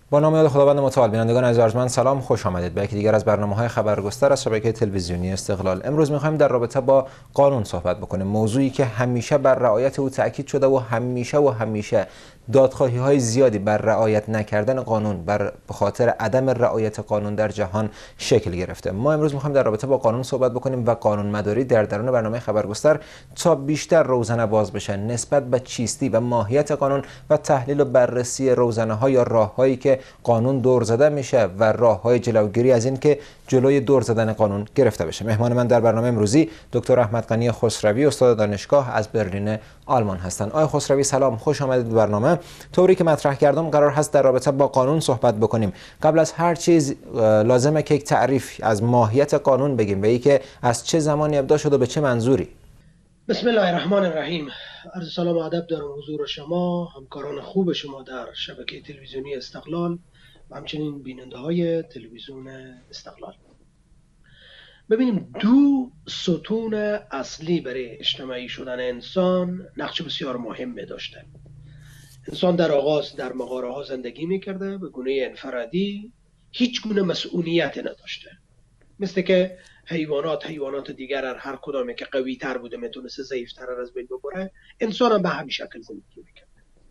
با نام خداوند متعال. بینندگان عزیز ارجمند سلام، خوش آمدید به یکی دیگر از برنامه‌های خبرگستر از شبکه تلویزیونی استقلال. امروز می‌خوایم در رابطه با قانون صحبت بکنیم، موضوعی که همیشه بر رعایت او تاکید شده و همیشه دادخواهی‌های زیادی بر رعایت نکردن قانون به خاطر عدم رعایت قانون در جهان شکل گرفته. ما امروز می‌خوایم در رابطه با قانون صحبت بکنیم و قانون‌مداری در درون برنامه خبرگستر تا بیشتر روزنه باز بشه نسبت به چیستی و ماهیت قانون و تحلیل و بررسی روزنه‌ها یا راه‌هایی که قانون دور زده میشه و راه‌های جلوگیری از این که جلوی دور زدن قانون گرفته بشه. مهمان من در برنامه امروزی دکتر احمد غنی خسروی، استاد دانشگاه از برلین آلمان هستند. آقای خسروی سلام، خوش آمدید به برنامه. طوری که مطرح کردم قرار هست در رابطه با قانون صحبت بکنیم. قبل از هر چیز لازمه که یک تعریف از ماهیت قانون بگیم و اینکه از چه زمانی ابدا شد و به چه منظوری. بسم الله الرحمن الرحیم. عرض سلام و ادب دارم حضور شما، همکاران خوب شما در شبکه تلویزیونی استقلال و همچنین بیننده های تلویزیون استقلال. ببینیم، دو ستون اصلی برای اجتماعی شدن انسان نقش بسیار مهم داشته. انسان در آغاز در مغاره ها زندگی میکرده، به گونه انفرادی هیچ گونه مسئولیت نداشته، مثل که حیوانات دیگر هر کدامی که قوی تر بوده میتونست ضعیف تر از بین ببره، انسان هم به همین شکل زندگی میکرد.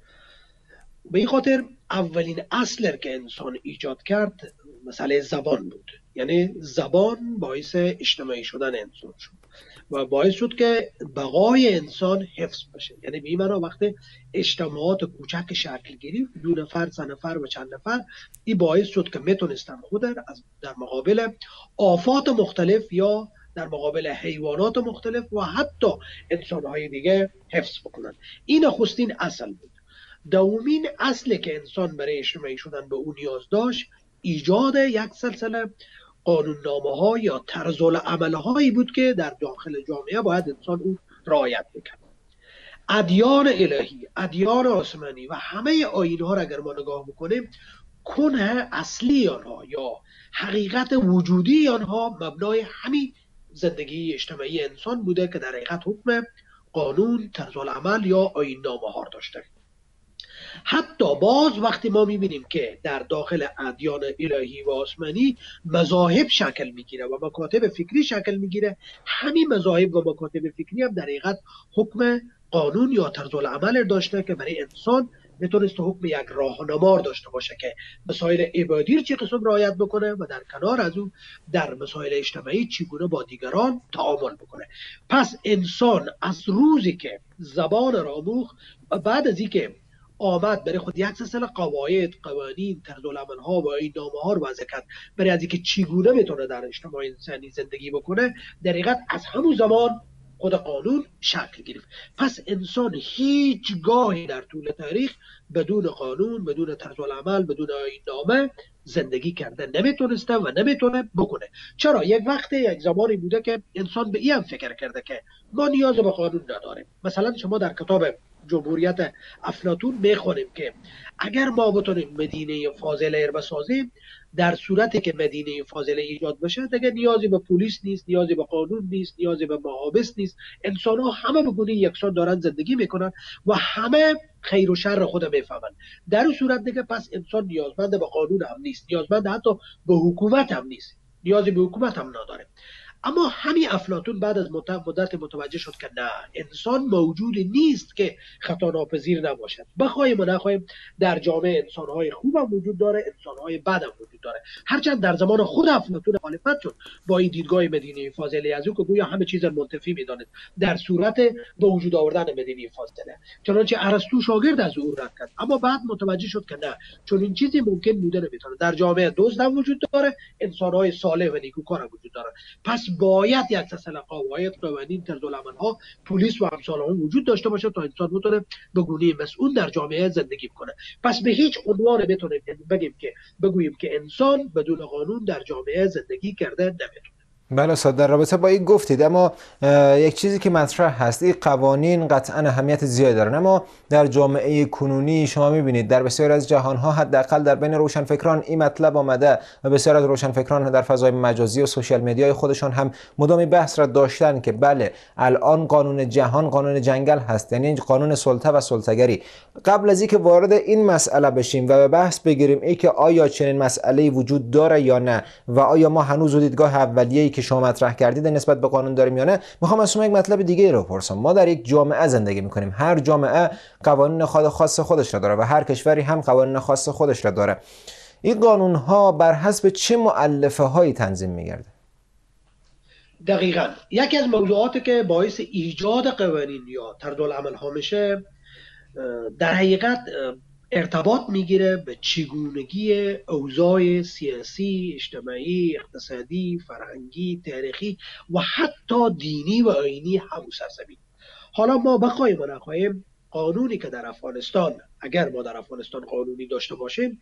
به این خاطر اولین اصل که انسان ایجاد کرد مسئله زبان بود. یعنی زبان باعث اجتماعی شدن انسان شد و باعث شد که بقای انسان حفظ بشه. یعنی به این معنا وقتی اجتماعات کوچک شکل گرفت، 2 نفر، 3 نفر و چند نفر، این باعث شد که میتونستن خود در مقابل آفات مختلف یا در مقابل حیوانات مختلف و حتی انسانهای دیگه حفظ بکنن. این نخستین اصل بود. دومین اصلی که انسان برای اجتماعی شدن به اون نیاز داشت، ایجاد یک سلسله قانوننامه ها یا طرز العمل هایی بود که در داخل جامعه باید انسان اون رعایت بکنه. ادیان الهی، ادیان آسمانی و همه آیین ها را اگر ما نگاه بکنیم، کنه اصلی آنها یا حقیقت وجودی آنها مبنای همین زندگی اجتماعی انسان بوده که در حقیقت حکم قانون، طرز العمل یا آیین نامه ها داشته. حتی باز وقتی ما میبینیم که در داخل ادیان الهی و آسمانی مذاهب شکل میگیره و مکاتب فکری شکل میگیره، همین مذاهب و مکاتب فکری هم در حقیقت حکم قانون یا طرز العمل داشته که برای انسان میتونست حکم یک راهنمار داشته باشه که مسائل عبادی چه قسم رعایت بکنه و در کنار از اون در مسائل اجتماعی چگونه با دیگران تعامل بکنه. پس انسان از روزی که زبان را آموخت و بعد از اینکه آمد برای خود یک سلسله قواعد، قوانین، طرز العمل ها و این نامه ها رو وضع کرد برای از اینکه چگونه میتونه در اجتماع انسانی زندگی بکنه، در حقیقت از همون زمان خود قانون شکل گرفت. پس انسان هیچ گاهی در طول تاریخ بدون قانون، بدون طرز العمل، بدون آیین نامه زندگی کرده نمیتونسته و نمیتونه بکنه. چرا؟ یک زمانی بوده که انسان به این فکر کرده که ما نیاز به قانون نداریم. مثلا شما در کتاب جمهوریت افلاطون میخونیم که اگر ما بتونیم مدینه فاضله را بسازیم، در صورتی که مدینه فاضله ایجاد بشه دیگه نیازی به پلیس نیست، نیازی به قانون نیست، نیازی به محابس نیست. انسان ها همه به گونه یکسان دارن زندگی میکنن و همه خیر و شر خود میفهمن. در اون صورت دیگه پس انسان نیازمند به قانون هم نیست، نیازمند حتی به حکومت هم نیست، نیازی به حکومت هم نداره. اما همین افلاطون بعد از مدت متوجه شد که نه، انسان موجود نیست که خطا ناپذیر نباشد. بخوایم و نخوایم در جامعه انسان‌های خوب هم وجود داره، انسان‌های بد هم وجود داره. هرچند در زمان خود افلاطون مخالفت شد با این دیدگاه مدینه فاضله از او که گویا همه چیز منتفی می‌داند در صورت به وجود آوردن مدینه فاضله. چنانچه ارسطو شاگرد از او رد کرد، اما بعد متوجه شد که نه، چون این چیزی ممکن بوده نمیتونه. در جامعه دزد هم وجود داره، انسان‌های صالح و نیکوکار هم وجود داره. پس باید یک سلسله قواعد، قوانین، طرز العمل ها، پلیس و امثال هم وجود داشته باشه تا انسان بتونه به گونه مسئول در جامعه زندگی کنه. پس به هیچ عنوان بتونیم بگوییم که انسان بدون قانون در جامعه زندگی کرده نمیتونه. بله استاد، در رابطه با این گفتید، اما یک چیزی که مطرح هست، این قوانین قطعا اهمیت زیادی دارن، اما در جامعه کنونی شما میبینید در بسیاری از جهانها، حداقل در بین روشنفکران این مطلب آمده و بسیاری از روشنفکران در فضای مجازی و سوشال مدیای خودشان هم مدام بحث را داشتن که بله الان قانون جهان قانون جنگل هست، یعنی قانون سلطه و سلطه‌گری. قبل از اینکه وارد این مسئله بشیم و به بحث بگیریم ای که آیا چنین مسئله‌ای وجود داره یا نه و آیا ما هنوز دیدگاه اولیه‌ای که شما مطرح کردید نسبت به قانون داریم یا نه، میخوام از شما یک مطلب دیگه رو بپرسم. ما در یک جامعه زندگی میکنیم، هر جامعه قوانین خاص خودش را داره و هر کشوری هم قوانین خاص خودش را داره. این قانون ها بر حسب چه مؤلفه هایی تنظیم میگرده؟ دقیقاً یکی از موضوعاتی که باعث ایجاد قوانین یا طرزالعمل ها میشه، در حقیقت ارتباط میگیره به چگونگی اوضاع سیاسی، اجتماعی، اقتصادی، فرهنگی، تاریخی و حتی دینی و آیینی همون سرزمین. حالا ما بخوایم و نخواهیم، قانونی که در افغانستان، اگر ما در افغانستان قانونی داشته باشیم،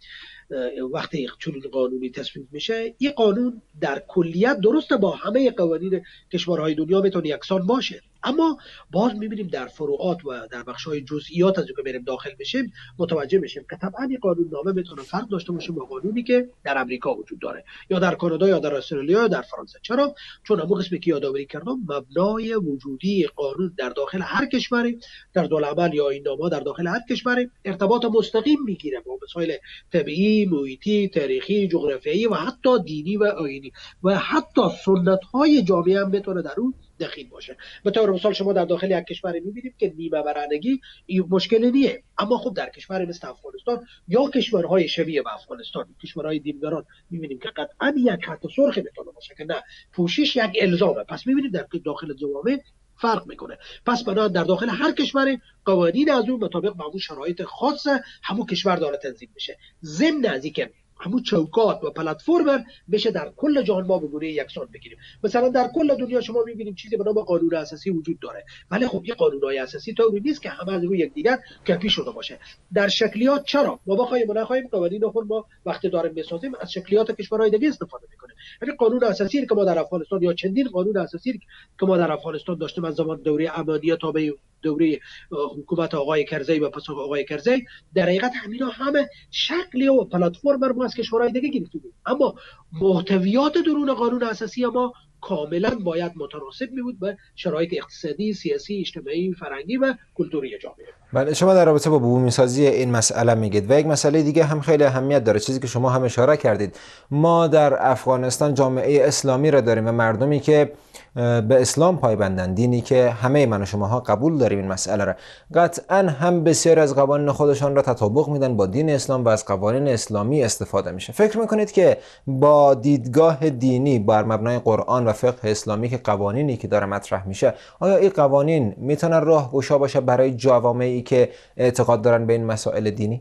وقتی چنین قانونی تصویب میشه، این قانون در کلیت درسته با همه قوانین کشورهای دنیا میتونه یکسان باشه، اما باز میبینیم در فروعات و در بخش‌های جزئیات از که بریم داخل بشیم متوجه میشیم که طبعا این قانون نامه میتونه فرق داشته باشه با قانونی که در امریکا وجود داره یا در کانادا یا در استرالیا یا در فرانسه. چرا؟ چون همون قسمی که یادآوری کردم، مبنای وجودی قانون در داخل هر کشوری، در دولت‌عمل یا این نامه در داخل هر کشوری ارتباط مستقیم میگیره با مسائل طبیعی، محیطی، تاریخی، جغرافیایی و حتی دینی و آیینی و حتی سنت‌های جامعه هم بتونه در اون دخیل باشه. به طور مثال شما در داخل یک کشوری می‌بینید که نیمه برندگی مشکلی نیه، اما خب در کشوری مثل افغانستان یا کشورهای شبیه به افغانستان، کشورهای دیمگران، می‌بینیم که قطعاً یک خط سرخ میتونه باشه که نه، پوشش یک الزامه. پس می‌بینید در داخل جوامع فرق میکنه. پس بنابراین در داخل هر کشوری قوانین از اون مطابق با اون شرایط خاص همون کشور داره تنظیم میشه. ضمن از اینکه همون چوکات و پلتفرم بشه در کل جهان ما به گونه یکسان بگیریم. مثلا در کل دنیا شما می‌بینید چیزی به نام قانون اساسی وجود داره، ولی خب این قانون‌های اساسی طوری نیست که همه از روی یکدیگر کپی شده باشه. در شکلیات چرا ما بخوایم و نخوایم قوانین خود ما وقتی داریم میسازیم از شکلیات کشورهای دیگه استفاده میکنیم. یعنی قانون اساسی که ما در افغانستان یا چندین قانون اساسی که ما در افغانستان داشتیم از زمان دوره امانیه تا به دوره حکومت آقای کرزی و پس آقای کرزی، در حقیقت همینا همه شکلی و پلتفرم رو از کشورهای دیگه گرفتیم، اما محتویات درون قانون اساسی ما کاملا باید متناسب می بود به شرایط اقتصادی، سیاسی، اجتماعی، فرهنگی و کلتوری جامعه. بله، شما در رابطه با بومی سازی این مسئله میگید و یک مسئله دیگه هم خیلی اهمیت داره، چیزی که شما هم اشاره کردید. ما در افغانستان جامعه اسلامی را داریم و مردمی که به اسلام پایبندن، دینی که همه من و شماها قبول داریم این مسئله را. قطعا هم بسیار از قوانین خودشان را تطابق میدن با دین اسلام و از قوانین اسلامی استفاده میشه. فکر میکنید که با دیدگاه دینی بر مبنای قرآن و فقه اسلامی که قوانینی که داره مطرح میشه، آیا این قوانین میتونن راهگشا باشه برای جوامعی که اعتقاد دارن به این مسائل دینی؟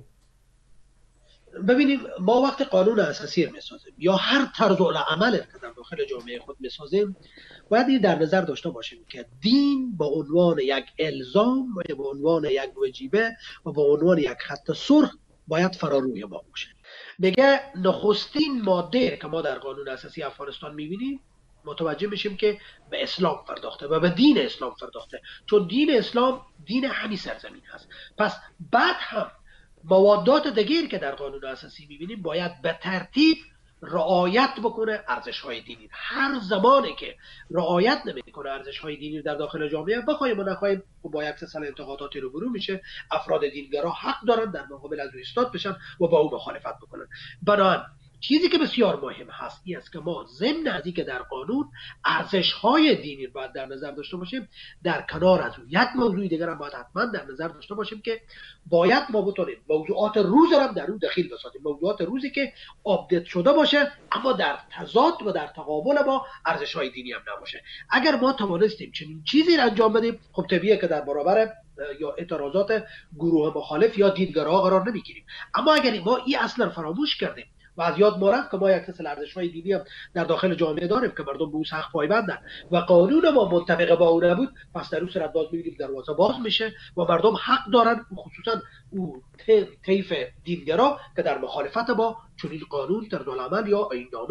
ببینیم، ما وقتی قانون اساسی میسازیم یا هر طرز العمل که در داخل جامعه خود میسازیم، باید این در نظر داشته باشیم که دین به عنوان یک الزام و به عنوان یک وجیبه و به عنوان یک خط سرخ باید فراروی ما باشه. میگه نخستین ماده که ما در قانون اساسی افغانستان میبینیم، متوجه میشیم که به اسلام پرداخته و به دین اسلام پرداخته، چون دین اسلام دین همین سرزمین هست. پس بعد هم موادات دیگری که در قانون اساسی میبینیم باید به ترتیب رعایت بکنه ارزش‌های دینی. هر زمانی که رعایت نمیکنه ارزش‌های دینی در داخل جامعه، بخوایم و نخوایم با یک سلسله انتقاداتی روبرو میشه. افراد دینگرا حق دارن در مقابل از او ایستاد بشن و با او مخالفت بکنن. بنابراین چیزی که بسیار مهم هست این است که ما ضمن از اینکه در قانون ارزش‌های دینی باید در نظر داشته باشیم، در کنار از اون یک موضوع دیگر هم باید حتما در نظر داشته باشیم که باید ما بتونیم موضوعات روز هم در اون دخیل بسازیم، موضوعات روزی که آپدیت شده باشه اما در تضاد و در تقابل با ارزش‌های دینی هم نباشه. اگر ما توانستیم چنین چیزی را انجام بدیم، خب طبیعیه که در برابر یا اعتراضات گروه مخالف یا دیدگرها قرار نمیگیریم. اما اگر ما این اصلا فراموش کردیم و از یاد ما رفت که ما یک سلسله ارزش‌های دینی هم در داخل جامعه داریم که مردم به او سخت پایبندن و قانون ما منطبق با اون نبود، پس در اون صورت باز می‌بینیم دروازه باز میشه و مردم حق دارن، خصوصا او طیف دینگرا که در مخالفت با چنین قانون طرزالعمل یا آیین‌نامه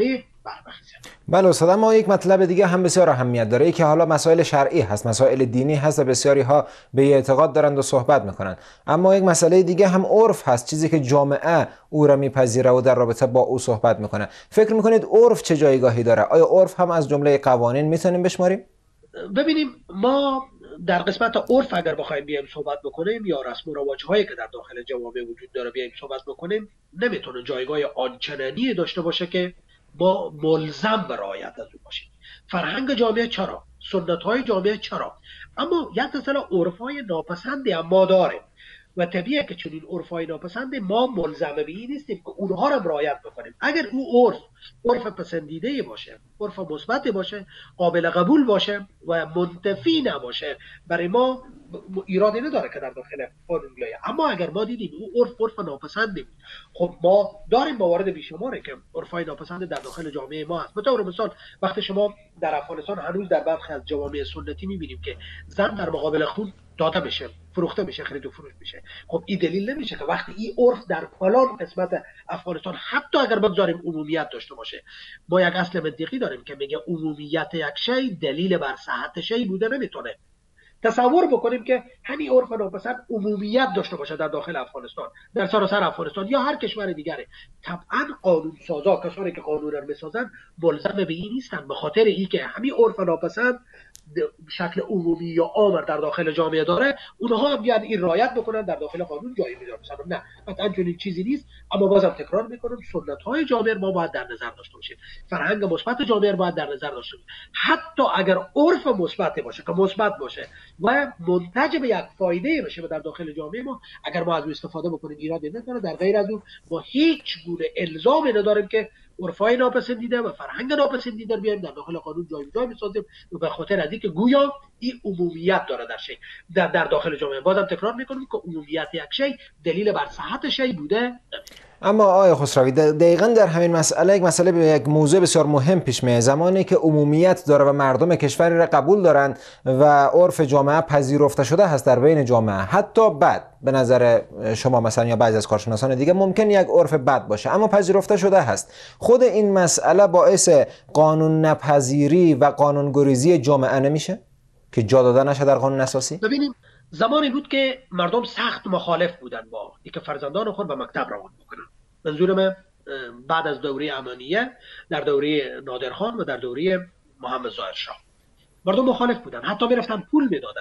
برمخیزه. بله استاد، اما یک مطلب دیگه هم بسیار اهمیت داره، که حالا مسائل شرعی هست، مسائل دینی هست و بسیاری ها به اعتقاد دارند و صحبت میکنند. اما یک مسئله دیگه هم عرف هست، چیزی که جامعه او را میپذیره و در رابطه با او صحبت میکنه. فکر میکنید عرف چه جایگاهی داره؟ آیا عرف هم از جمله قوانین میتونیم بشماریم؟ ببینیم، ما در قسمت عرف اگر بخوایم بیایم صحبت بکنیم یا رسم و رواج هایی که در داخل جوامع وجود داره بیایم صحبت بکنیم، نمیتونه جایگاه آنچنانی داشته باشه که ما ملزم به رعایت از اون باشیم. فرهنگ جامعه چرا، سنت های جامعه چرا، اما یک سلسله عرف های ناپسندی هم ما داره و طبیعه که چنین عرف های ناپسند ما ملزم به این نیستیم که اونها رو رعایت بکنیم. اگر او عرف پسندیده باشه، عرف مثبت باشه، قابل قبول باشه و منتفی نباشه، برای ما ایرادی نداره که در داخل قانون بیاید. اما اگر ما دیدیم او عرف ناپسندی بود، خب ما داریم موارد بیشماره که عرفای ناپسند در داخل جامعه ما هست. به طور مثال وقتی شما در افغانستان هنوز در برخی از جوامع سنتی میبینیم که زن در مقابل خون داده بشه، فروخته بشه، خرید و فروش بشه، خب این دلیل نمیشه که وقتی این عرف در فلان قسمت افغانستان حتی اگر بگذاریم عمومیت داشته باشه، ما یک اصل منطقی داریم که میگه عمومیت یک شی دلیل بر صحت شی بوده نمیتونه. تصور بکنیم که همین عرف ناپسند عمومیت داشته باشه در داخل افغانستان، در سراسر افغانستان یا هر کشور دیگری، طبعا قانون سازا، کسانی که قانون رو میسازن ملزم به این نیستن، به خاطر اینکه همین عرف ناپسند شکل عمومی یا عام در داخل جامعه داره، اونها هم بیان این رعایت بکنن در داخل قانون جایی میذارن. نه، قطعا چنین چیزی نیست. اما بازم تکرار میکنم، سنت های جامعه ما باید در نظر داشته باشیم، فرهنگ مثبت جامعه باید در نظر داشته باشیم. حتی اگر عرف مثبت باشه که مثبت باشه و منتج به یک فایده بشه در داخل جامعه ما، اگر ما از اون استفاده بکنیم ایرادی نداره. در غیر از اون ما هیچ گونه الزامی نداریم که عرفای ناپسندیده و فرهنگ ناپسندیده بیایم در داخل قانون جایگزین بسازیم به خاطر از اینکه گویا این عمومیت داره در شی در داخل جامعه. بازم تکرار میکنم که عمومیت یک شی دلیل بر صحت شی بوده. اما آقای خسروی، دقیقاً در همین مسئله به یک موضوع بسیار مهم پیش میاد. زمانی که عمومیت داره و مردم کشوری را قبول دارند و عرف جامعه پذیرفته شده هست در بین جامعه، حتی بعد به نظر شما مثلا یا بعضی از کارشناسان دیگه ممکن یک عرف بد باشه اما پذیرفته شده هست، خود این مسئله باعث قانون نپذیری و قانون گریزی جامعه نمیشه که جا داده نشه در قانون اساسی؟ ببینیم، زمانی بود که مردم سخت مخالف بودن با اینکه فرزندان خود به مکتب روان بکنن. منظورم بعد از دوره امانیه، در دوره نادرخان و در دوره محمد ظاهر شاه، مردم مخالف بودن، حتی میرفتن پول میدادن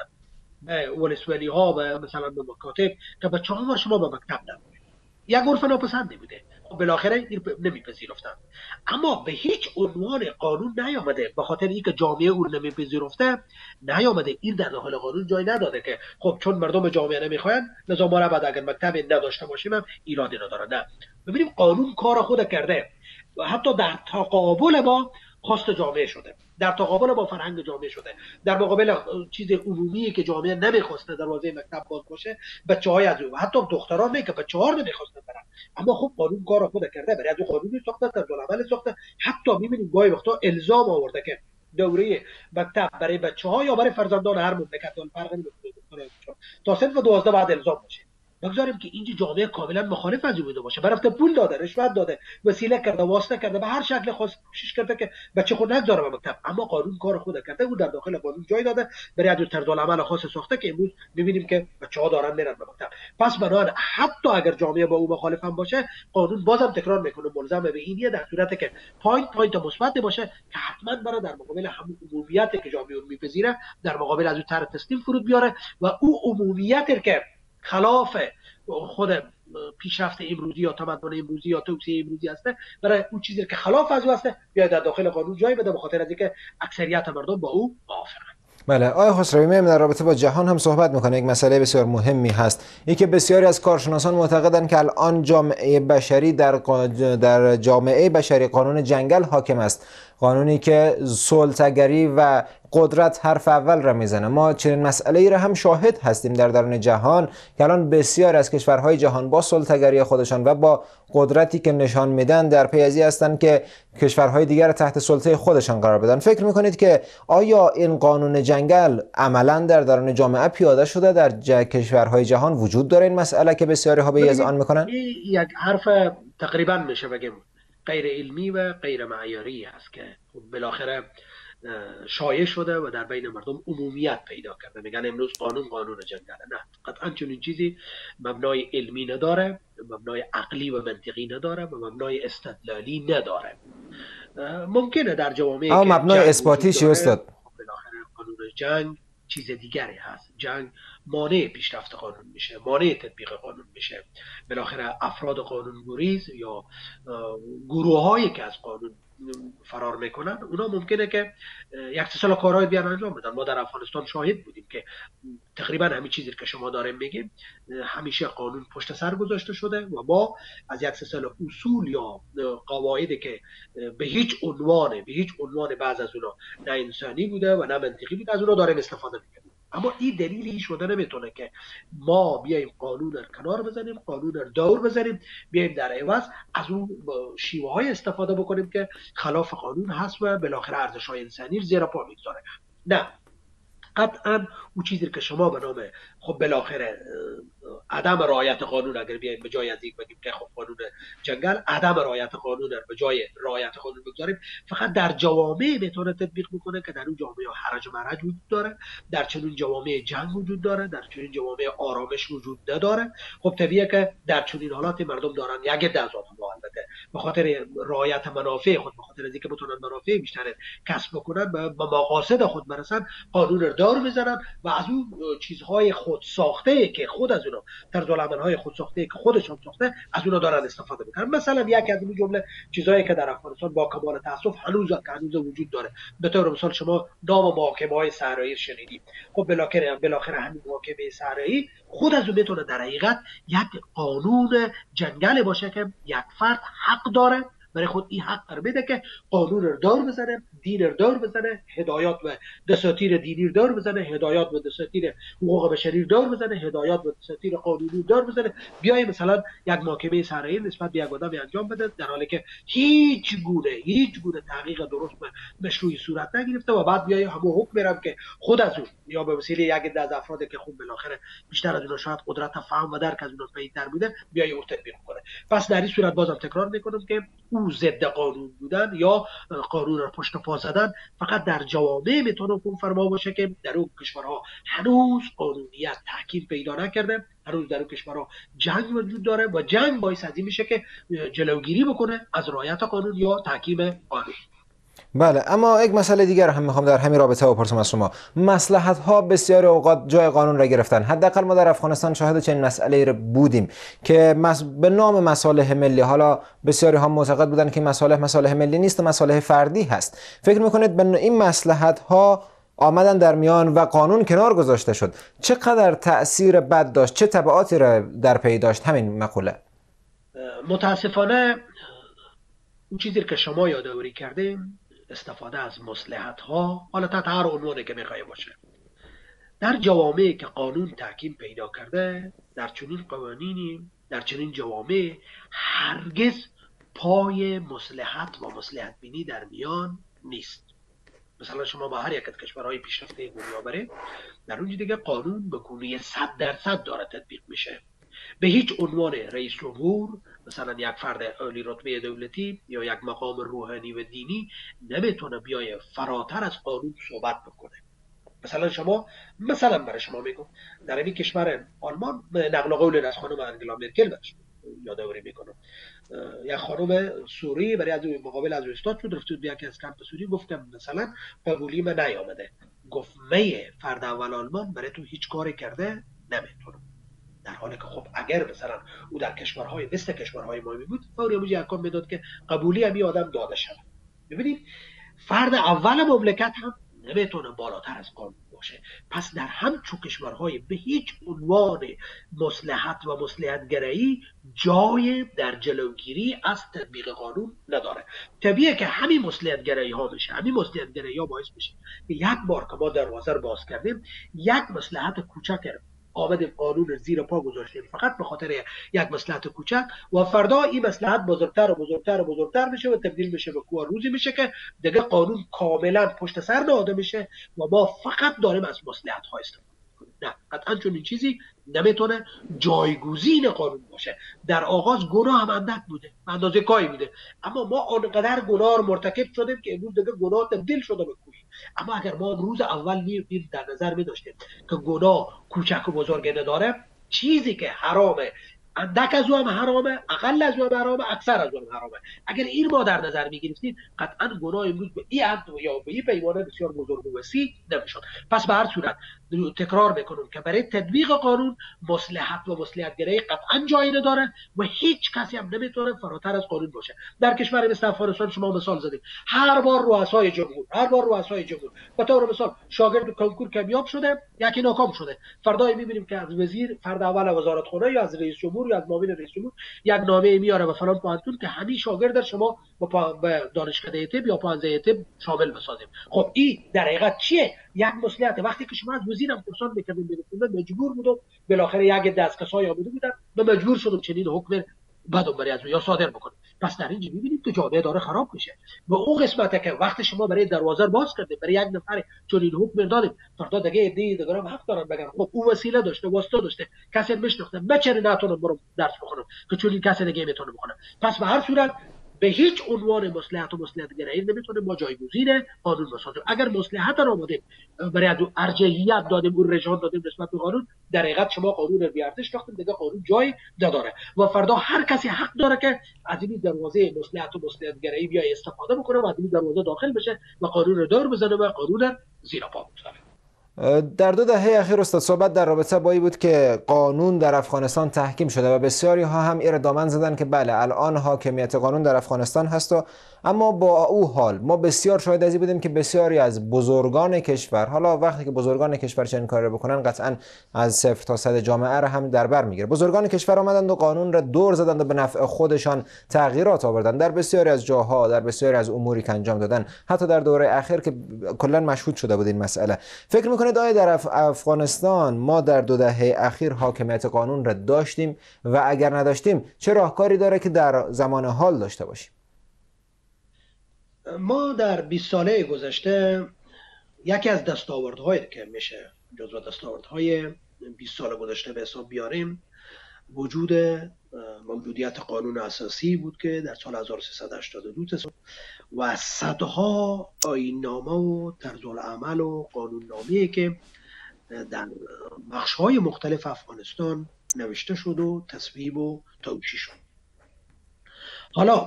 ولسوالی ها و مثلا به مکاتب که بچه‌ها شما به مکتب نبرید. یک عرف ناپسندی بوده، خب بالاخره نمیپذیرفتن. اما به هیچ عنوان قانون نیامده، به خاطر اینکه جامعه اون نمیپذیرفته نیامده این در داخل قانون جای نداده که خب چون مردم جامعه نمیخواین لذا ما بعد اگر مکتب نداشته باشیم هم ایرادی نداره. نه، ببینیم قانون کار خود کرده و حتی در تقابل با خواست جامعه شده، در تقابل با فرهنگ جامعه شده، در مقابل چیز عمومی که جامعه نمیخواسته دروازه مکتب باز باشه، بچه‌های از اون حتی دختران نه که بچه‌ها نمیخواستن برن، اما خب قانون کار خود کرده، برای از اون قانونی ساخته، طرزالعمل ساخته. حتی می‌بینیم گاهی وقتا الزام آورده که دوره مکتب برای بچه‌ها یا برای فرزندان هر مملکت فرق نمی‌کنه تا سن 12 بعد الزام باشه. بگذاریم که اینجا جامعه کاملا مخالف از این بوده باشه، برفته پول داده، رشوت داده، وسیله کرده، واسطه کرده، به هر شکل خواست کوشش کرده که بچه خود نگذاره به مکتب، اما قانون کار خود کرده، او در داخل قانون جای داده، برای از طرزالعمل خاص ساخته که امروز می‌بینیم که بچه‌ها دارن میرن به مکتب. پس بنابراین حتی اگر جامعه با او مخالف هم باشه، قانون بازم تکرار میکنه ملزم به اینیه در صورتی که پوینت مثبت باشه که حتما برای در مقابل همون عمومیتی که جامعه اون میپذیره در مقابل از اون طرح تسلیم فرود بیاره و او عمومیتی که خلاف خود پیشرفت امروزی یا تمدن امروزی یا توسعه امروزی هسته، برای اون چیزی که خلاف از او هسته بیاید در داخل قانون جای بده، به خاطر از اینکه اکثریت مردم با او موافقند. بله، آقای خسروی، ما در رابطه با جهان هم صحبت میکنه. یک مسئله بسیار مهمی هست، این که بسیاری از کارشناسان معتقدند که الان جامعه بشری در جامعه بشری قانون جنگل حاکم است، قانونی که سلطه‌گری و قدرت حرف اول را میزنه. ما چنین مسئله ای را هم شاهد هستیم در درون جهان که الان بسیار از کشورهای جهان با سلطه‌گری خودشان و با قدرتی که نشان میدن در پی از این هستند که کشورهای دیگر را تحت سلطه خودشان قرار بدن. فکر میکنید که آیا این قانون جنگل عملا در درون جامعه پیاده شده؟ در کشورهای جهان وجود داره این مسئله که بسیاری ها به اذعان میکنن؟ یک حرف تقریبا میشه بگیم غیر علمی و غیر معیاری است که بالاخره شایع شده و در بین مردم عمومیت پیدا کرده. میگن امروز قانون جنگله. نه، قطعا چنین چیزی مبنای علمی نداره، مبنای عقلی و منطقی نداره و مبنای استدلالی نداره. ممکنه در جوامعی اما که مبنای جنگ وجود اثباتی چی داره، استاد؟ بالاخره قانون جنگ چیز دیگری هست. جنگ مانع پیشرفت قانون میشه، مانع تطبیق قانون میشه. بالاخره افراد قانون گریز یا گروه هایی که از قانون فرار میکنن، اونا ممکنه که یک سال کارهای بیان انجام بدن. ما در افغانستان شاهد بودیم که تقریبا همین چیزی که شما داریم میگیم همیشه قانون پشت سر گذاشته شده و ما از یک سال اصول یا قواعدی که به هیچ عنوان بعض از اونا نه انسانی بوده و نه منطقی بوده، از اونا داریم استفاده میکنیم. اما این دلیلی شده نمیتونه که ما بیایم قانون رو کنار بزنیم، قانون رو دور بزنیم، بیایم در عوض از اون شیوه های استفاده بکنیم که خلاف قانون هست و بالاخره ارزش های انسانی رو زیر پا میگذاره. نه، قطعا اون چیزی که شما به نام خب بالاخره عدم رعایت قانون، اگر بیایم به جای از یک بگیم که خب قانون جنگل، عدم رعایت قانون رو به جای رعایت قانون بگذاریم، فقط در جوامع میتونه تطبیق میکنه که در اون جوامع حرج و مرج وجود داره، در چنین جوامع جنگ وجود داره، در چنین جوامع آرامش وجود نداره. خب طبیعیه که در چنین حالاتی مردم دارن یک عده از آنها البته به خاطر رعایت منافع خود، به خاطر اینکه بتونن منافع بیشتر کسب بکنن، به مقاصد خود برسن، قانون رو دار میزنن و از اون چیزهای خود ساخته که خود از اونا طرز العمل‌های خود ساخته که خودشون ساخته، از اونا دارن استفاده میکنن. مثلا یکی از این جمله چیزایی که در افغانستان با کمال تاسف هنوز وجود داره، به طور مثال شما نام محاکمه‌های صحرایی شنیدید. خب بالاخره همین محاکمه صحرایی خود از اون میتونه در حقیقت یک قانون جنگل باشه که یک فرد حق داره برای خود این حق رو بده که قانون رو دار بزنه، دین رو دار بزنه، هدایات و دساتیر دینی رو دار بزنه، هدایات و دساتیر حقوق بشری رو دار بزنه، هدایات و دساتیر قانونی رو دار بزنه. بیای مثلا یک محاکمه صحرایی نسبت به یک آدمی انجام بده در حالی که هیچ گونه تحقیق درست و مشروعی صورت نگرفته و بعد بیای همون حکم میرم که خود از اون یا به وسیله یک عده از افرادی که خوب بالاخره بیشتر از اونها شاید قدرت فهم و درک از اونها پیدتر بوده بیای اون تطبیق کنه. پس در این صورت بازم تکرار میکنم که او ضد قانون بودن یا قانون را پشت پا زدن فقط در جوامع میتونه حکم فرما باشه که در اون کشورها هنوز قانونیت تحکیم پیدا نکرده، هنوز در اون کشورها جنگ وجود داره و جنگ باعث از این میشه که جلوگیری بکنه از رعایت قانون یا تحکیم قانون. بله، اما یک مسئله دیگر هم میخوام در همین رابطه بپرسم از شما. مصلحت ها بسیاری اوقات جای قانون را گرفتن. حداقل ما در افغانستان شاهد چنین مسئله را بودیم که به نام مصالح ملی، حالا بسیاری ها معتقد بودن که مصالح ملی نیست، مصالح فردی هست. فکر میکنید به این مصلحت ها آمدن در میان و قانون کنار گذاشته شد چقدر تأثیر بد داشت، چه تبعاتی را در پی داشت همین مقوله؟ متاسفانه اون چیزی که شما یادآوری کردیم، استفاده از مصلحت ها، حالا تحت هر عنوانی که میخوای باشه، در جوامعی که قانون تحکیم پیدا کرده، در چنین قوانینی، در چنین جوامع هرگز پای مصلحت و مصلحت بینی در میان نیست. مثلا شما با هر یک از کشورهای پیشرفته دنیا برید، در اونجا دیگه قانون به گونه 100% داره تطبیق میشه. به هیچ عنوان رئیس جمهور، مثلا یک فرد عالی رتبه دولتی یا یک مقام روحانی و دینی نمیتونه بیای فراتر از قانون صحبت بکنه. مثلا شما برای شما میگم در این کشور آلمان نقل قول از خانم انگلا مرکل برش یادآوری میکنم. یک خانم سوری برای از مقابل از استاد شد، رفت به یکی از کمپ سوری گفتم مثلا قبولی من نیامده، گفت می فرد اول آلمان برای تو هیچ کاری کرده نمیتونه. در حالی که خب اگر مثلا او در کشورهای مثل کشورهای ما بود فوری موجی احکام میداد که قبولی هم آدم داده شد. ببینید فرد اول مملکت هم نمیتونه بالاتر از قانون باشه. پس در همچون کشورهای به هیچ عنوان مصلحت و مصلحت گرایی جای در جلوگیری از تطبیق قانون نداره. طبیعیه که همین مصلحت گرایی ها بشه، همین مصلحت گرایی ها باعث بشه که یک بار که ما دروازه رو باز کردیم، یک مصلحت کوچک آمدیم قانون رو زیر پا گذاشتیم فقط به خاطر یک مصلحت کوچک و فردا این مصلحت بزرگتر و بزرگتر و بزرگتر میشه و تبدیل میشه به کوه روزی میشه که دیگه قانون کاملا پشت سر نهاده میشه و ما فقط داریم از مصلحت ها استفاده میکنیم. نه، قطعا چون این چیزی نمیتونه جایگزین قانون باشه. در آغاز گناه هم اندک بوده، اندازه کاری بوده، اما ما آنقدر گناه رو مرتکب شدیم که امروز دیگه گناه تبدیل شده به کوی. اما اگر ما روز اول می‌رفتیم در نظر می‌داشتیم که گناه کوچک و بزرگ نداره، چیزی که حرامه اندک از او هم حرامه، اقل از او هم حرامه، اکثر از او هم حرامه. اگر این ما در نظر می‌گرفتیم قطعا گناه امروز به این حد یا به این پیمانه بسیار بزرگ و وسیع نمی‌شد. پس به هر صورت تکرار میکنم که برای تطبیق قانون مصلحت و مصلحت‌گرایی قطعا جایی نداره و هیچ کسی هم نمیتونه فراتر از قانون باشه. در کشور مثل افغانستان شما مثال زدید، هر بار رؤسای جمهور به طور مثال شاگرد کنکور کمیاب شده، یکی ناکام شده، فردا میبینیم که از وزیر فرد اول وزارتخانه یا از رئیس جمهور یا از معاون رئیس جمهور یک نامه میاره به فلان پوهنتون که همین شاگرد شما به دانشکده طب یا پوهنده طب شامل بسازیم. خب این در حقیقت چیه؟ یک مصلحت. وقتی که شما از وزیرم پرسان میکردیم مجبور بودم بالاخره یک دست کسایی آمده بودن به مجبور شدم چنین حکم بدون برای از یا صادر بکنم. پس در اینجا میبینیم که جامعه داره خراب میشه و اون قسمته که وقتی شما برای دروازه باز کردید برای یک نفر چون این حکم دادیم، فردا دیگه دیگه هم حق دارن بگن خب اون وسیله داشته، واسطه داشته، کسی میشناخته، بچره نتونم برم درس بخونم که چون این کسی دیگه میتونه بخونه. پس به هر صورت به هیچ عنوان مصلحت و مصلحت‌گرایی نمیتونه ما جایگزین قانون بسازیم. اگر مصلحت رو آمدیم برای از ارجحیت دادیم، اون رجحان دادیم نسبت به قانون، در حقیقت شما قانون رو بی‌ارزش ساختید، دیگه قانون جای نداره و فردا هر کسی حق داره که از این دروازه مصلحت و مصلحت‌گرایی بیا استفاده بکنه و از این دروازه داخل بشه و قانون رو دور بزنه و قانون رو زیر پا بگذاره. در 2 دهه اخیر استاد صحبت در رابطه با این بود که قانون در افغانستان تحکیم شده و بسیاری ها هم این دامن زدن که بله الان حاکمیت قانون در افغانستان هست اما با او حال ما بسیار شاهد از این بودیم که بسیاری از بزرگان کشور، حالا وقتی که بزرگان کشور چنین کاری رو بکنن قطعا از 0 تا 100 جامعه را هم در بر میگیره. بزرگان کشور آمدند و قانون را دور زدند و به نفع خودشان تغییرات آوردند در بسیاری از جاها، در بسیاری از اموری که انجام دادن، حتی در دوره اخیر که کلا مشهود شده بود این مسئله. فکر میکنید آیا در افغانستان ما در 2 دهه اخیر حاکمیت قانون را داشتیم و اگر نداشتیم چه راهکاری داره که در زمان حال داشته باشیم؟ ما در 20 ساله گذشته یکی از دستاوردهایی که میشه جزو دستاوردهای 20 سال گذشته به حساب بیاریم موجودیت قانون اساسی بود که در سال 1382 تصویب و صدها آیین‌نامه و طرزالعمل و قانون‌نامه‌ای که در بخش‌های مختلف افغانستان نوشته شد و تصویب و توشیح شد. حالا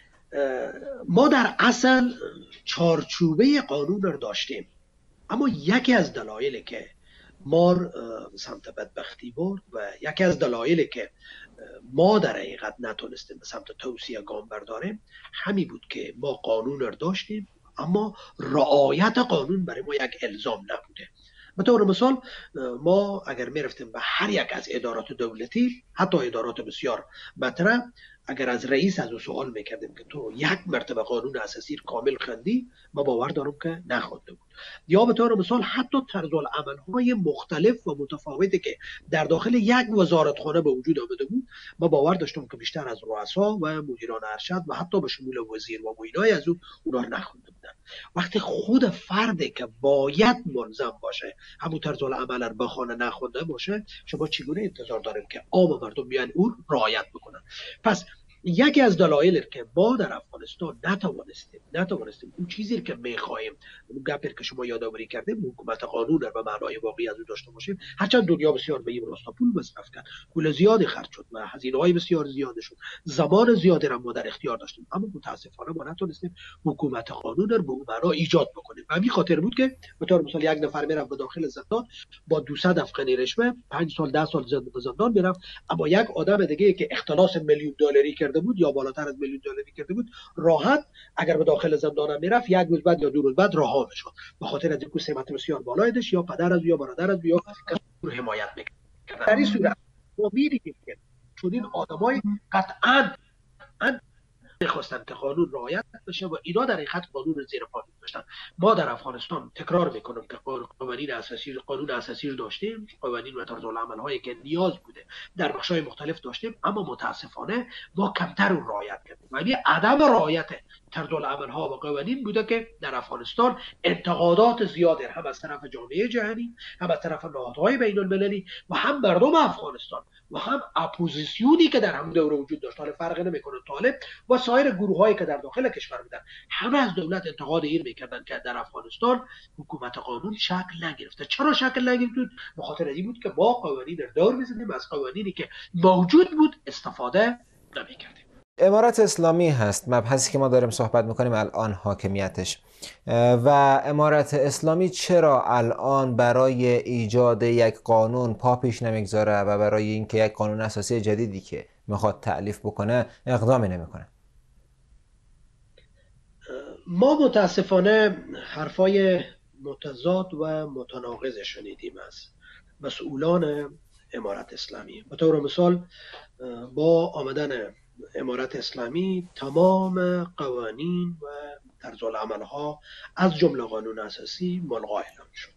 ما در اصل چارچوبه قانون رو داشتیم، اما یکی از دلایلی که ما سمت بدبختی برد و یکی از دلایلی که ما در حقیقت نتونستیم به سمت توسعه گام برداریم همین بود که ما قانون رو داشتیم اما رعایت قانون برای ما یک الزام نبوده. به طور مثال ما اگر میرفتیم به هر یک از ادارات دولتی، حتی ادارات بسیار مطرح، اگر از رئیس از او سوال میکردیم که تو یک مرتبه قانون اساسی کامل خوندی، ما باور دارم که نخونده بود. یا به طور مثال حتی طرزالعمل‌های مختلف و متفاوتی که در داخل یک وزارتخانه به وجود آمده بود، ما باور داشتم که بیشتر از رؤسا و مدیران ارشد و حتی به شمول وزیر و معینای از اونا رو نخونده بودن. وقتی خود فردی که باید ملزم باشه همون طرزالعمل رو بخونه نخونده باشه، شما چگونه انتظار داریم که عام مردم بیان اون رعایت بکنن؟ پس یکی از دلایلی که ما در افغانستان نتوانستیم اون چیزی که می‌خوایم، اون گپی که شما یادآوری کردیم، حکومت قانون رو به معنای واقعی از اون داشته باشیم، هرچند دنیا بسیار به این راستا پول مصرف کرد، پول زیادی خرج شد و هزینه‌های بسیار زیادی شد، زمان زیادی را ما در اختیار داشتیم، اما متاسفانه ما نتونستیم حکومت قانون رو به اون معنا ایجاد بکنیم. و همین خاطر بود که به طور مثال یک نفر میرفت به داخل زندان با 200 افغانی رشوه 5 سال 10 سال زندان میرفت، اما یک آدم دیگه که اختلاس میلیون دلاری کرده بود یا بالاتر از میلیون دلاری کرده بود، راحت اگر به داخل زندان میرفت یک روز بعد یا 2 روز بعد رها میشد، به خاطر از اینکه سمت بسیار بالایی داشت یا پدر از یا برادر از یا کسی رو حمایت میکرد. در این صورت ما می‌دیدیم که چون این آدمای قطعاً می‌خواستن که قانون رعایت بشه و اینا در حقیقت قانون رو زیر پا داشتن. ما در افغانستان تکرار میکنم که قانون اساسی رو داشتیم، قوانین و طرزالعمل هایی که نیاز بوده در بخش‌های مختلف داشتیم، اما متاسفانه ما کمتر اون رعایت کردیم و این عدم رعایت طرزالعمل ها و قوانین بوده که در افغانستان انتقادات زیاده هم از طرف جامعه جهانی، هم از طرف نهادهای بین المللی و هم مردم افغانستان و هم اپوزیسیونی که در همون دوره وجود داشت، حالا فرق نمیکنه طالب و سایر گروه‌هایی که در داخل کشور بودن، همه از دولت انتقاد این میکردن که در افغانستان حکومت قانون شکل نگرفته. چرا شکل نگرفت؟ به خاطر این بود که ما قوانین رو دور می‌زدیم، از قوانینی که موجود بود استفاده نمی‌کردیم. امارت اسلامی هست مبحثی که ما داریم صحبت میکنیم الان، حاکمیتش و امارت اسلامی چرا الان برای ایجاد یک قانون پا پیش نمیگذاره و برای اینکه یک قانون اساسی جدیدی که میخواد تألیف بکنه اقدامی نمیکنه؟ ما متاسفانه حرفای متضاد و متناقض شنیدیم از مسئولان امارت اسلامی. به طور مثال با آمدن امارت اسلامی تمام قوانین و طرزالعمل‌ها از جمله قانون اساسی ملغا اعلام شد.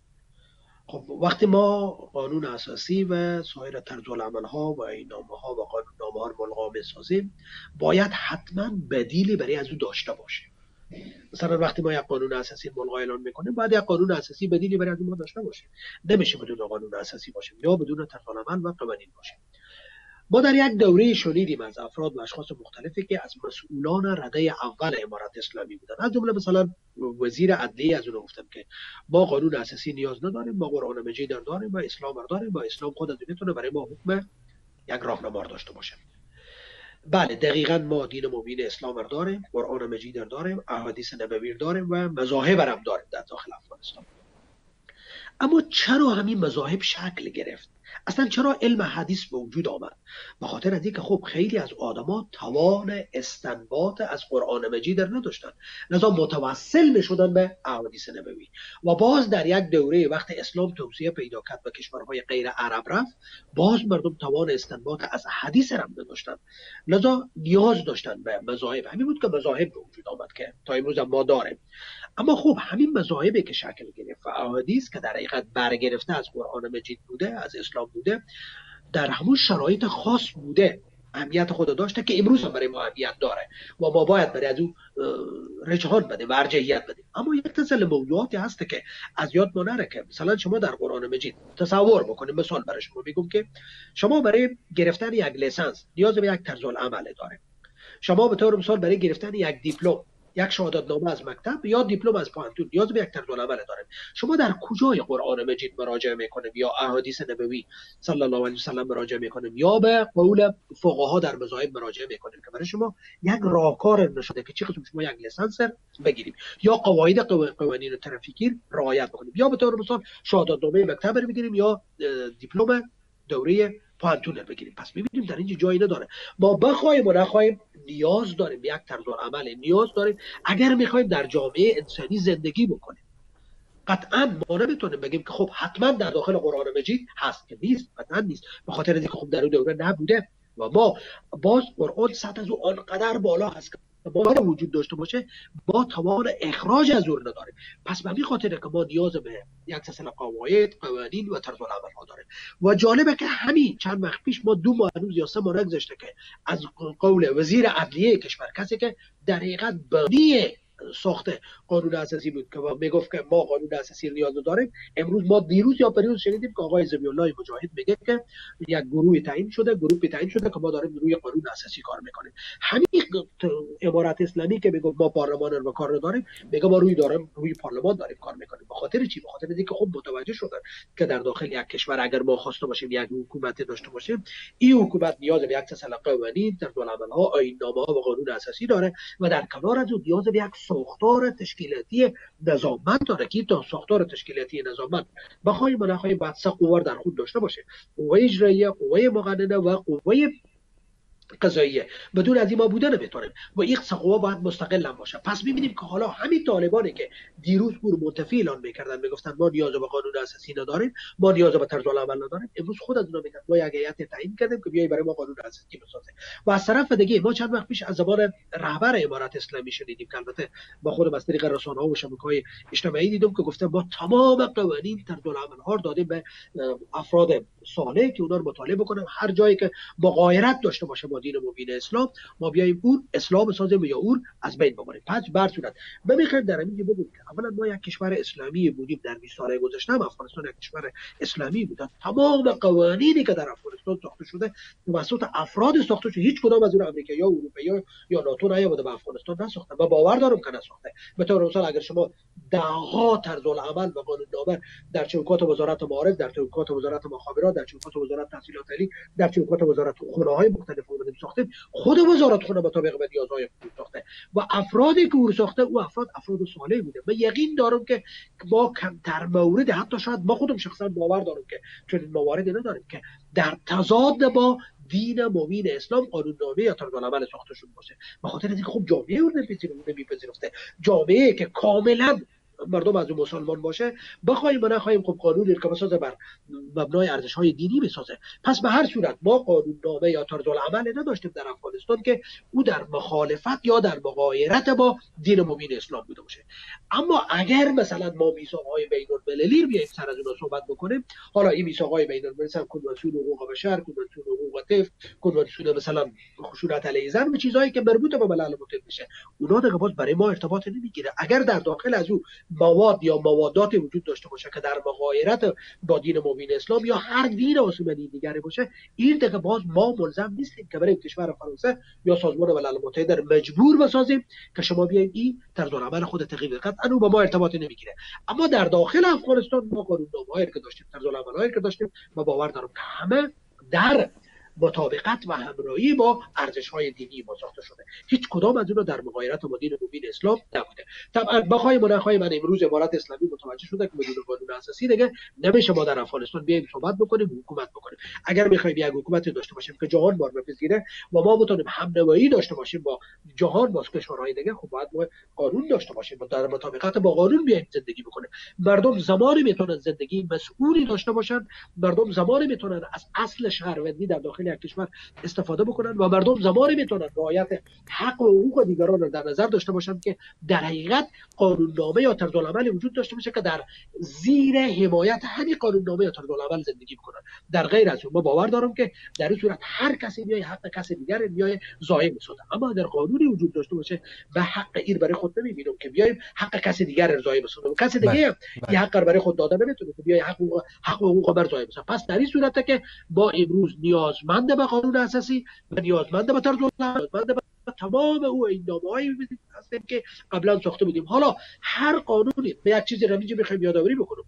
خب وقتی ما قانون اساسی و سایر طرزالعمل‌ها و اعلان‌نامه‌ها و قانون‌نامه‌ها رو ملغا می‌سازیم، باید حتما بدیلی برای از او داشته باشیم. مثلا وقتی ما یک قانون اساسی ملغا اعلان میکنیم، باید یک قانون اساسی بدیلی برای از ما داشته باشیم. نمیشه بدون قانون اساسی باشیم یا بدون طرزالعمل و قوانین باشیم. ما در یک دوره شنیدیم از افراد و اشخاص مختلفی که از مسئولان رده اول امارت اسلامی بودن، از جمله مثلا وزیر عدلیه از اون گفتم که ما قانون اساسی نیاز نداریم، ما قرآن مجید داریم و اسلام داریم و اسلام خود از میتونه برای ما حکم یک راهنما داشته باشه. بله دقیقاً ما دین مبین اسلام داریم، قرآن مجید داریم، احادیث نبوی داریم و مذاهب هم داریم در داخل افغانستان. اما چرا همین مذاهب شکل گرفت؟ اصلا چرا علم حدیث به وجود آمد؟ به خاطر از اینکه خب خیلی از آدما توان استنباط از قرآن مجید نداشتن، لذا متوسل میشدن به احادیث نبوی و باز در یک دوره وقت اسلام توسعه پیدا کرد و کشورهای غیر عرب رفت، باز مردم توان استنباط از حدیث هم نداشتن، لذا نیاز داشتن به مذاهب. همین بود که مذاهب به وجود آمد که تا امروز ما داریم. اما خب همین مذاهبی که شکل گرفت و احادیث که در حقیقت برگرفته از قرآن مجید بوده، از اسلام بوده، در همون شرایط خاص بوده، اهمیت خود داشته که امروز هم برای ما اهمیت داره و ما باید برای از اون رجحان بدیم و ارجحیت بدیم. اما یک تسل موضوعاتی هست که از یاد ما نره که مثلا شما در قرآن مجید تصور بکنید، مثال برای شما میگم که شما برای گرفتن یک لیسانس نیاز به یک طرزالعمل داره. شما به طور مثال برای گرفتن یک دیپلم، یک شهادتنامه از مکتب یا دیپلم از پانتون نیاز به یک طرزالعمل داریم. شما در کجای قرآن مجید مراجعه میکنیم یا احادیث نبوی صلی الله علیه و سلم مراجعه میکنیم یا به قول فقها در مذاهب مراجعه میکنیم که برای شما یک راهکار نشده که چه قسم شما یک لیسانس بگیریم یا قواعد قوانین ترافیکی رعایت بکنیم یا به طور مثال شهادتنامه مکتب رو بگیریم یا دیپلم دوره پانتون بگیریم. پس می‌بینیم در اینجا جایی نداره. ما بخوایم و نخوایم نیاز داریم یک طرزالعمل، نیاز داریم اگر می‌خوایم در جامعه انسانی زندگی بکنیم. قطعاً ما نمیتونیم بگیم که خب حتما در داخل قرآن مجید هست، که نیست، قطعاً نیست، به خاطر اینکه خب در اون دوره نبوده و ما باز قرآن سطح از اون آنقدر بالا هست که با وجود داشته باشه با توان اخراج از اون نداریم. پس به این خاطر که ما نیاز به یک سلسله قواعد، قوانین و طرزالعمل ها داریم. و جالبه که همین چند وقت پیش ما 2 ماه یا 3 ماه نگذشته که از قول وزیر عدلیه کشور، کسی که در حقیقت بانی ساخته قانون اساسی بود که میگفت که ما قانون اساسی نیاز داریم، امروز ما دیروز یا پریروز شنیدیم که آقای ذبیح الله مجاهد میگه که یک گروه تعیین شده که ما داریم روی قانون اساسی کار میکنیم. همین امارت اسلامی که میگه ما پارلمان رو کار نداریم، میگه ما روی پارلمان داریم کار میکنیم. به خاطر چی؟ به خاطر اینکه خب متوجه شدن که در داخل یک کشور اگر ما خواسته باشیم یک حکومت داشته باشیم، این حکومت نیاز به یک سلسله قوانین، طرزالعمل‌ها، آیین‌نامه‌ها و قانون اساسی داره و در کنار از اون نیاز به یک ساختار تشکیلاتی نظاممند داره که تا ساختار تشکیلاتی نظاممند بخوایم و نخواهیم باید 3 قوه در خود داشته باشه: قوه اجراییه، قوه مقننه و قوه قضاییه، بدون از این ما بوده نمیتونیم و این قوا باید مستقل هم باشه. پس میبینیم که حالا همین طالبانی که دیروز گور منتفی اعلان میکردن، میگفتن ما نیاز به قانون اساسی نداریم، ما نیاز به طرز العمل نداریم، امروز خود از اونها میگن ما یک هیئت تعیین کردیم که بیای برای ما قانون اساسی بسازه. و از طرف دیگه ما چند وقت پیش از زبان رهبر امارت اسلامی شنیدیم که البته با خودم از طریق رسانه‌ها و شبکه‌های اجتماعی دیدم که گفته ما تمام قوانین طرز العمل ها دادیم به افراد صالح که اونا رو مطالعه بکنن، هر جایی که مغایرت داشته باشه با دین مبین اسلام ما بیایم اون اسلام بسازیم یا اون از بین ببریم. پس بر صورت بمیخوایم در اینجا بگیم که اولا ما یک کشور اسلامی بودیم، در 20 سال گذشته افغانستان یک کشور اسلامی بود. تمام قوانینی که در افغانستان ساخته شده توسط افراد ساخته شده، هیچ کدام از اون امریکایی یا اروپایی یا ناتو نیامده به افغانستان نساختن و باور دارم که نساخته. به طور مثال اگر شما دهها طرز العمل و قانوننامه در چوکات وزارت معارف، در چوکات وزارت مخابرات، در چوکات وزارت تحصیلات عالی، در چوکات وزارت خونه‌های مختلف اومدیم ساختیم، خود وزارت خونه مطابق به نیازهای خود ساخته و افرادی که او ساخته او افراد صالح بوده. من یقین دارم که ما کمتر مورد، حتی شاید ما خودم شخصا باور دارم که چون این مواردی نداریم که در تضاد با دین مبین اسلام قانوننامه یا طرز العمل ساخته شده باشه. به خاطر اینکه خب جامعه اون نمیپذیرفته، جامعه که کاملا مردم از اون مسلمان باشه، بخوایم و نخواهیم خب قانونی که بسازه بر مبنای ارزش‌های دینی بسازه. پس به هر صورت ما قانوننامه یا طرز العمل نداشتیم در افغانستان که او در مخالفت یا در مغایرت با دین مبین اسلام بوده باشه. اما اگر مثلا ما میثاق‌های بین‌المللی رو بیایم سر از اون صحبت بکنیم، حالا این میثاق‌های بین‌المللی مثلا کنوانسیون حقوق بشر، کنوانسیون حقوق طفل، کنوانسیون مثلا خشونت علیه زن و چیزایی که مربوط به ملل متحد میشه، اونا دیگه باز برای ما ارتباط نمیگیره. اگر در داخل از او مواد یا موادات وجود داشته باشه که در مغایرت با دین مبین اسلام یا هر دین آسمانی دیگری باشه، این دیگه باز ما ملزم نیستیم که برای کشور فرانسه یا سازمان ملل متحد مجبور بسازیم که شما بیاید این طرز العمل خود تغییر بدید. قطعا با ما ارتباط نمیگیره. اما در داخل افغانستان ما قانوننامه‌هایی که داشتیم، طرز العمل‌هایی که داشتیم، ما باور دارم که همه در مطابقت و همراهی با ارزش‌های دینی ما ساخته شده. هیچ کدام از اونها در مغایرت با دین مبین اسلام نبوده. طبعا بخوایم و نخوایم من امروز امارت اسلامی متوجه شده که بدون قانون اساسی دیگه نمیشه ما در افغانستان بیایم صحبت بکنیم، حکومت بکنیم. اگر می‌خوایم یک حکومت داشته باشیم که جهان ما رو بپذیره و ما بتونیم همنوایی داشته باشیم با جهان، با کشورهای دیگه، خب باید ما قانون داشته باشیم و در مطابقت با قانون بیایم زندگی بکنیم. مردم زمانی میتونن زندگی مسئولی داشته باشن، مردم زمانی میتونن از اصل شهروندی در داخل یک کشور استفاده بکنن و مردم زمانی میتونن رعایت حق و حقوق دیگران رو در نظر داشته باشن که در حقیقت قانوننامه یا طرز العمل وجود داشته باشه که در زیر حمایت همین قانوننامه یا طرز العمل زندگی بکنن. در غیر از اون ما باور دارم که در این صورت هر کسی میای حق کسی دیگر میای ضایع میسازه. اما اگر قانونی وجود داشته باشه و حق این برای خود نمیبینم که بیایم حق کسی دیگر رو ضایع بسازیم، کسی دیگه این حق رو برای خود داده نمیتونه که بیای حق و حقوق بر ضایع بسازه. پس در این صورت که با امروز نیازمند به قانون اساسی و نیازمند به طرز العمل، نیازمند به تمام او ایندامه‌هایی هستیم که قبلا ساخته بودیم. حالا هر قانونی به یک چیزی رو میخوایم یادآوری بکنیم،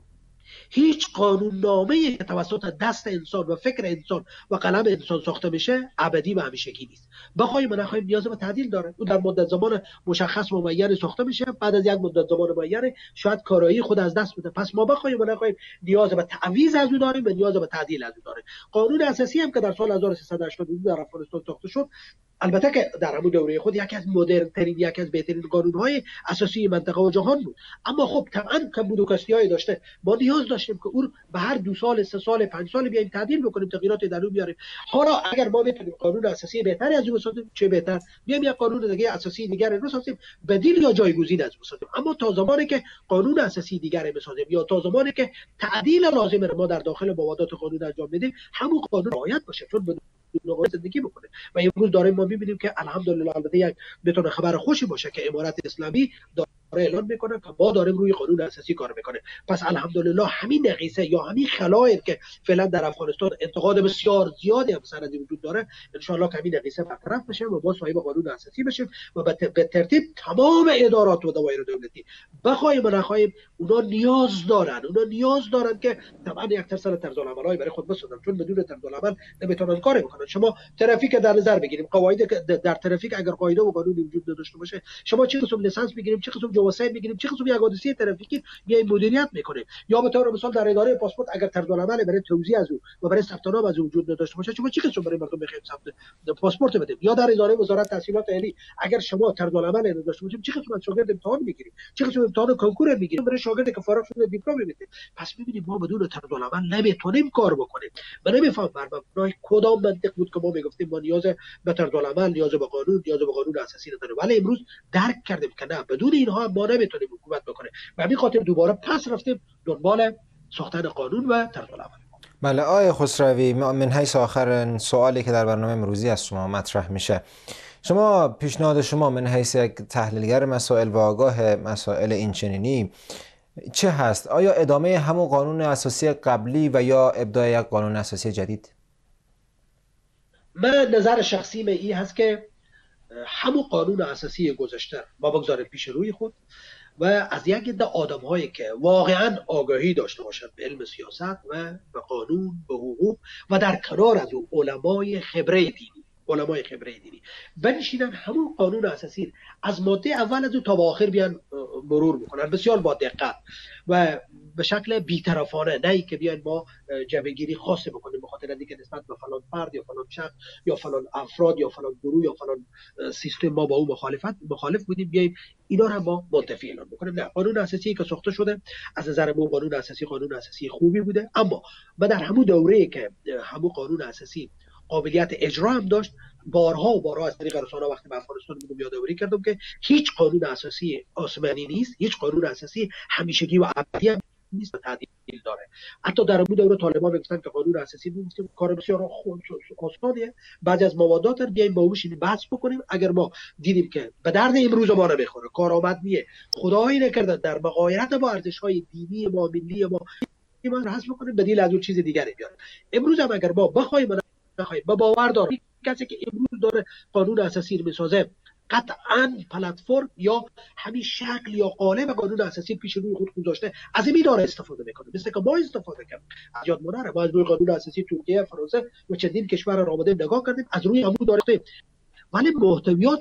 هیچ قانوننامه‌ای که توسط دست انسان و فکر انسان و قلم انسان ساخته میشه ابدی و همیشگی نیست. بخوایم و نخوایم نیاز به تعدیل داره. او در مدت زمان مشخص و معین ساخته میشه، بعد از یک مدت زمان معین شاید کارایی خود از دست بده. پس ما بخوایم و نخوایم نیاز به تعویض از او داریم و نیاز به تعدیل از او داریم. قانون اساسی هم که در سال 1382 در افغانستان ساخته شد، البته که در همون دوره خود یکی از مدرن ترین، یکی از بهترین قانون‌های اساسی منطقه و جهان بود. اما خب طبعا کمبود و کاستی‌های داشته. ما نیاز داشتیم که اون به هر 2 سال، 3 سال، 5 سال بیایم تعدیل بکنیم، تغییرات در اون بیاریم. حالا اگر ما بتونیم قانون اساسی بهتری از اون بسازیم چه بهتر، بیایم یک قانون دیگه اساسی دیگر رو بسازیم بدیل یا جایگزین از بسازیم. اما تا زمانی که قانون اساسی دیگر بسازیم یا تا زمانی که تعدیل لازم رو ما در داخل موادات قانون انجام بدیم، همون قانون رعایت باشه، چون بدون زندگی بکنه. و امروز داریم ما می‌بینیم که الحمدلله البته یک بتونه خبر خوشی باشه که امارت اسلامی داره اعلان میکنه که ما داریم روی قانون اساسی کار میکنه. پس الحمدلله همین نقیصه یا همین خلایی که فعلا در افغانستان انتقاد بسیار زیادی هم سر از وجود داره، ان شاء الله که همین نقیصه برطرف بشه و با صاحب قانون اساسی بشیم و به ترتیب تمام ادارات و دوایر دولتی بخوایم و نخواهیم اونا نیاز دارن که طبعا یک طرز العملای برای خود بسازن، چون بدون طرز العمل نمیتونن کاری بکنن. شما ترافیک در نظر بگیریم، قواعد در ترافیک اگر قاعده و قانون وجود نداشته باشه، شما چه قسم لیسانس بگیریم، چه قسم اونجا وسایل میگیریم، چه قسم یک حادثه ترافیکی بیایم مدیریت میکنیم. یا به طور مثال در اداره پاسپورت اگر طرزالعمل برای توزیع از او و برای ثبت نام از وجود نداشته باشه، شما چه قسم برای مردم بخواید ثبت پاسپورت بدیم؟ یا در اداره وزارت تحصیلات عالی اگر شما طرزالعمل نداشته باشید، چه قسم از شاگرد امتحان میگیریم؟ چه قسم امتحان کنکور میگیریم برای شاگردی که فارغ شده دیپلم میده؟ پس ببینید ما بدون طرزالعمل نمیتونیم کار بکنیم. من نمیفهم بر مبنای کدام منطق بود که ما میگفتیم ما نیاز به طرزالعمل، نیاز به قانون، نیاز به قانون اساسی نداریم، ولی امروز درک کردیم که نه، بدون اینها ما نمیتونیم حکومت بکنیم و همین خاطر دوباره پس رفتیم دنبال ساختن قانون و طرزالعمل. بله آقای خسروی، من حیث آخر سوالی که در برنامه امروزی از شما مطرح میشه، شما پیشنهاد شما من حیث یک تحلیلگر مسائل و آگاه مسائل اینچنینی چه هست؟ آیا ادامه همون قانون اساسی قبلی و یا ابداع یک قانون اساسی جدید؟ من نظر شخصی من این هست که همون قانون اساسی گذشته ما بگذاریم پیش روی خود و از یک عده آدم‌هایی که واقعا آگاهی داشته باشند به علم سیاست و به قانون، به حقوق و در کنار از اون علمای خبره دینی بنشینن همون قانون اساسی از ماده اول از او تا به آخر بیان مرور بکنن، بسیار با دقت و به شکل بی‌طرفانه، نه ای که بیان ما جبهه‌گیری خاصی بکنیم به خاطر اینکه نسبت به فلان فرد یا فلان شخص یا فلان افراد یا فلان گروه یا فلان سیستم ما با او مخالف بودیم بیایم اینا رو ما منتفی اعلام بکنیم. نه، قانون اساسی که ساخته شده از نظر ما قانون اساسی خوبی بوده، اما ما در همون دوره‌ای که همون قانون اساسی قابلیت اجرا هم داشت، بارها از طریق رسانه وقتی به افغانستان بودم یادآوری کردم که هیچ قانون اساسی آسمانی نیست، هیچ قانون اساسی همیشگی و ابدی هم نیست و تعدیل داره. حتی در اون دوره طالبان میگفتن که قانون اساسی نیست، کار بسیار آسانیه، بعضی از موادات رو بیایم با اون بحث بکنیم. اگر ما دیدیم که به درد امروز ما نمیخوره، کارآمد نیه، خدایی نکرده در مغایرت با ارزش‌های دینی ما، ملی ما رو حذف بکنیم، بدیل از اون چیز دیگری بیاریم. امروز هم اگر ما بخوایم با باور دارم کسی که امروز داره قانون اساسی رو میسازه قطعاً پلتفرم یا همین شکل یا قالب قانون اساسی پیش روی خود گذاشته، از این داره استفاده میکنه، مثل که ما استفاده کردیم. از یاد مونره ما از روی قانون اساسی ترکیه، فرانسه و چندین کشور را آمده نگاه کردیم، از روی همون داره، ولی محتویات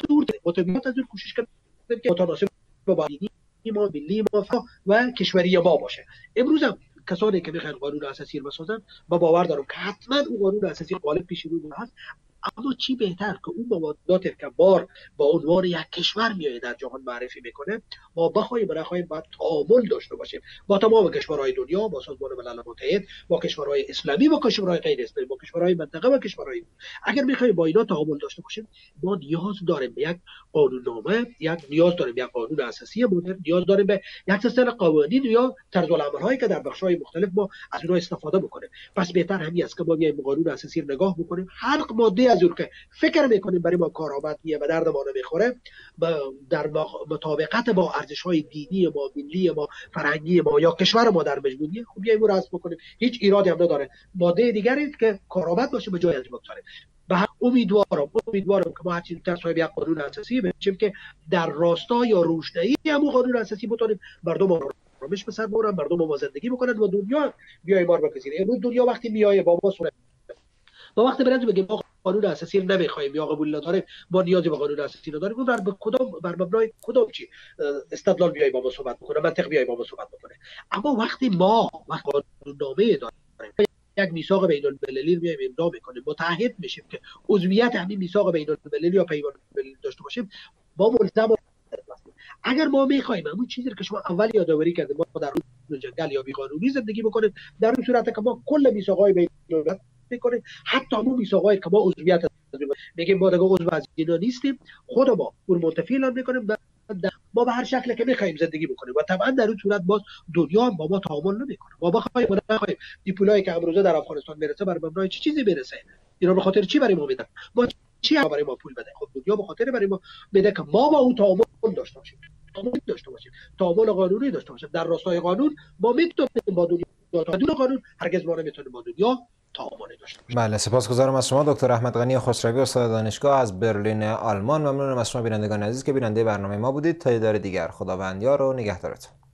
از اون کوشش کردیم که متناسب با دینی ما، ملی ما و کشوری ما باشه. امروز هم کسانی که میخوان قانون اساسی رو بسازن با باور دارم که حتما اون قانون اساسی قالب پیش روی هست، اما چی بهتر که اون موادات که بار با عنوان یک کشور میاد در جهان معرفی میکنه، ما بخوایم باید تعامل داشته باشیم با تمام کشورهای دنیا، با سازمان ملل متحد، با کشورهای اسلامی، با کشورهای غیر اسلامی، با کشورهای منطقه و کشورهای. اگر میخوایم با اینا تعامل داشته باشیم، ما نیاز داریم به یک قانوننامه، نیاز داریم به یک قانون اساسی مدرن، نیاز داریم به یک سلسله قوانین یا طرزالعمل‌هایی که در بخش‌های مختلف ما از اونها استفاده بکنیم. پس بهتر همین است که ما بیایم قانون اساسی رو نگاه بکنیم، هر ماده از اون که فکر میکنیم برای ما کارآمد نیه و درد ما نمیخوره، در مطابقت با ارزش‌های دینی ما، ملی ما، فرهنگی ما یا کشور ما در مجموعی خب بیایم رو حذف بکنیم، هیچ ایرادی هم نداره. ماده دیگری که کارآمد باشه به جای از بگذاریم. به امیدوارم که ما هر چیز در صاحب یک قانون اساسی بشیم که در راستا یا روشنایی همون قانون اساسی بتونیم مردم آرامش به سر ببرن، مردم با زندگی بکنن و دنیا بیای ما رو بپذیره. امروز دنیا وقتی میایه با ما وقتی برنج بگیم ما قانون اساسی رو نمیخوایم یا قبول نداریم، ما نیازی به قانون اساسی نداریم، بر مبنای کدام چی استدلال بیای با ما صحبت بکنه، منطق بیای با ما صحبت بکنه. اما وقتی قانوننامه داریم، یک میثاق بین المللی رو میایم امضا میکنیم، متعهد میشیم که عضویت همین میثاق بین المللی یا پیمان المللی داشته باشیم، ما ملزم هستیم. اگر ما میخوایم همون چیزی که شما اول یادآوری کردید، ما در روز جنگل یا بی‌قانونی زندگی بکنیم، در این صورت که ما کل میثاق‌های بین المللی میکنیم، حتی همون میثاق‌هایی که ما عضویت میگیم ما دیگه عضو از اینا نیستیم، خود ما اون منتفی اعلام میکنیم، ما به هر شکلی که میخوایم زندگی بکنیم و طبعا در این صورت باز دنیا هم با ما تعامل نمیکنه. ما بخوایم این پولایی که امروزه در افغانستان میرسه بر مبنای چه چیزی میرسه؟ اینا به خاطر چی برای ما میدن؟ ما چی برای ما پول بده؟ خب دنیا به خاطر برای ما میده که ما با اون تعامل داشته باشیم، تعامل قانونی داشته باشیم. در راستای قانون ما میتونیم با دنیا، بدون قانون هرگز ما نمیتونیم با دنیا تعامل داشته باشیم. بله، سپاسگزارم از شما دکتر احمد غنی خسروی، استاد دانشگاه از برلین آلمان. ممنونم از شما بینندگان عزیز که بیننده برنامه ما بودید. تا دیدار دیگر، خداوند یار و نگهدارتون.